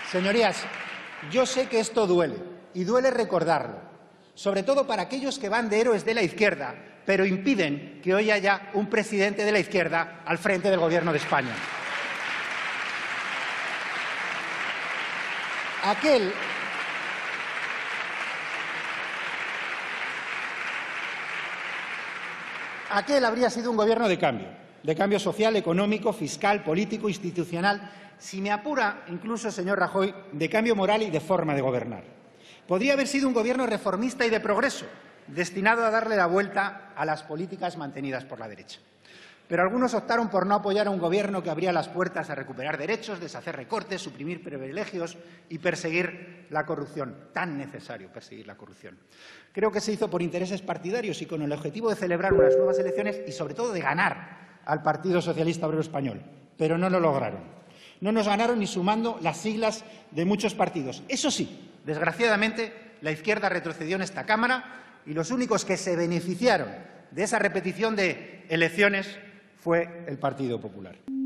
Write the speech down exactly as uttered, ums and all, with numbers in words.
Señorías, yo sé que esto duele, y duele recordarlo, sobre todo para aquellos que van de héroes de la izquierda, pero impiden que hoy haya un presidente de la izquierda al frente del Gobierno de España. Aquel Aquel habría sido un gobierno de cambio, de cambio social, económico, fiscal, político, institucional, si me apura, incluso, señor Rajoy, de cambio moral y de forma de gobernar. Podría haber sido un gobierno reformista y de progreso, destinado a darle la vuelta a las políticas mantenidas por la derecha. Pero algunos optaron por no apoyar a un gobierno que abría las puertas a recuperar derechos, deshacer recortes, suprimir privilegios y perseguir la corrupción. Tan necesario perseguir la corrupción. Creo que se hizo por intereses partidarios y con el objetivo de celebrar unas nuevas elecciones y, sobre todo, de ganar al Partido Socialista Obrero Español. Pero no lo lograron. No nos ganaron ni sumando las siglas de muchos partidos. Eso sí, desgraciadamente, la izquierda retrocedió en esta Cámara y los únicos que se beneficiaron de esa repetición de elecciones fue el Partido Popular.